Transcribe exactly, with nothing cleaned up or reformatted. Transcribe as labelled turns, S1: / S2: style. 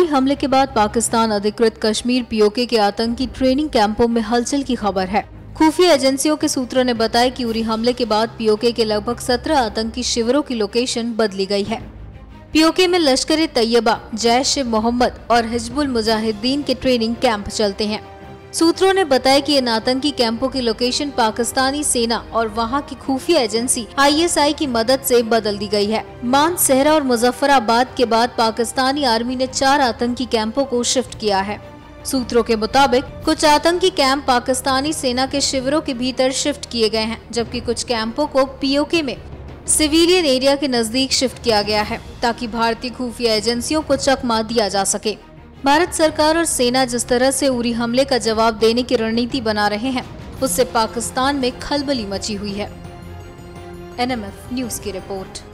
S1: उरी हमले के बाद पाकिस्तान अधिकृत कश्मीर पीओके के आतंकी ट्रेनिंग कैंपों में हलचल की खबर है। खुफिया एजेंसियों के सूत्रों ने बताया कि उरी हमले के बाद पीओके के लगभग सत्रह आतंकी शिविरों की लोकेशन बदली गई है। पीओके में लश्कर-ए-तैयबा, जैश-ए-मोहम्मद और हिजबुल मुजाहिदीन के ट्रेनिंग कैंप चलते हैं। सूत्रों ने बताया कि इन आतंकी कैंपों की लोकेशन पाकिस्तानी सेना और वहां की खुफिया एजेंसी आई एस आई की मदद से बदल दी गई है। मान, सहरा और मुजफ्फराबाद के बाद पाकिस्तानी आर्मी ने चार आतंकी कैंपों को शिफ्ट किया है। सूत्रों के मुताबिक कुछ आतंकी कैंप पाकिस्तानी सेना के शिविरों के भीतर शिफ्ट किए गए हैं, जबकि कुछ कैंपों को पीओके में सिविलियन एरिया के नजदीक शिफ्ट किया गया है, ताकि भारतीय खुफिया एजेंसियों को चकमा दिया जा सके। भारत सरकार और सेना जिस तरह से उरी हमले का जवाब देने की रणनीति बना रहे हैं, उससे पाकिस्तान में खलबली मची हुई है। एन एम एफ न्यूज की रिपोर्ट।